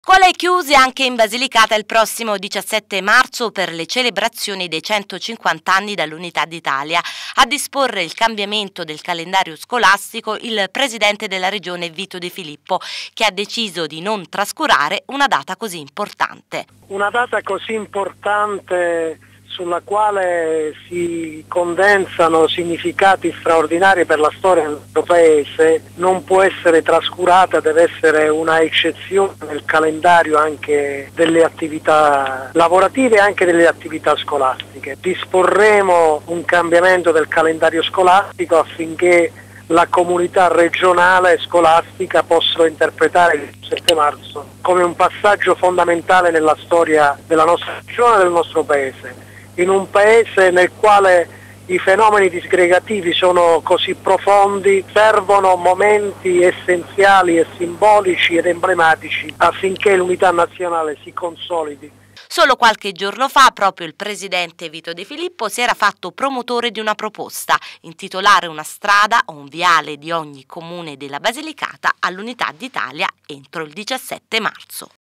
Scuole chiuse anche in Basilicata il prossimo 17 marzo per le celebrazioni dei 150 anni dall'Unità d'Italia. A disporre il cambiamento del calendario scolastico il presidente della regione Vito De Filippo, che ha deciso di non trascurare una data così importante. Una data così importante sulla quale si condensano significati straordinari per la storia del nostro paese non può essere trascurata, deve essere una eccezione nel calendario anche delle attività lavorative e anche delle attività scolastiche. Disporremo un cambiamento del calendario scolastico affinché la comunità regionale scolastica possa interpretare il 7 marzo come un passaggio fondamentale nella storia della nostra regione e del nostro paese. In un paese nel quale i fenomeni disgregativi sono così profondi, servono momenti essenziali e simbolici ed emblematici affinché l'unità nazionale si consolidi. Solo qualche giorno fa proprio il presidente Vito De Filippo si era fatto promotore di una proposta: intitolare una strada o un viale di ogni comune della Basilicata all'Unità d'Italia entro il 17 marzo.